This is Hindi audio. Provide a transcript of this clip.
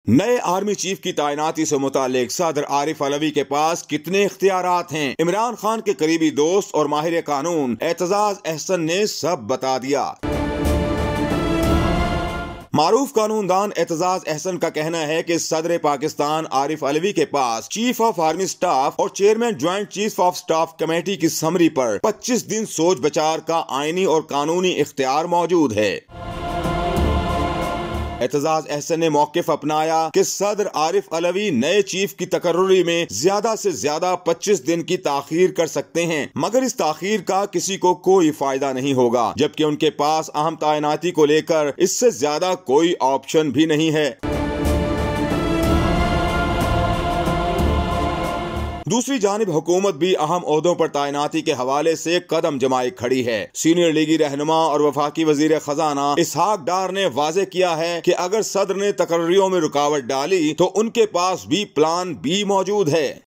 नए आर्मी चीफ की तैनाती से मुतालिक सदर आरिफ अलवी के पास कितने इख्तियारात हैं? इमरान खान के करीबी दोस्त और माहिर कानून एतजाज अहसन ने सब बता दिया। मारूफ कानूनदान एतजाज अहसन का कहना है कि सदर पाकिस्तान आरिफ अलवी के पास चीफ ऑफ आर्मी स्टाफ और chairman joint chief of staff committee की समरी पर 25 दिन सोच विचार का आईनी और कानूनी इख्तियार मौजूद है। एतजाज अहसन ने मौकिफ अपनाया कि सदर आरिफ अलवी नए चीफ की तकर्रुरी में ज्यादा से ज्यादा 25 दिन की ताखीर कर सकते हैं, मगर इस ताखीर का किसी को कोई फायदा नहीं होगा, जबकि उनके पास अहम तैनाती को लेकर इससे ज्यादा कोई ऑप्शन भी नहीं है। दूसरी जानिब हुकूमत भी अहम ओहदों पर तैनाती के हवाले से कदम जमाए खड़ी है। सीनियर लीगी रहनुमा और वफाकी वजीर खजाना इसहाक डार ने वाजे किया है कि अगर सदर ने तकर्रियों में रुकावट डाली तो उनके पास भी प्लान बी मौजूद है।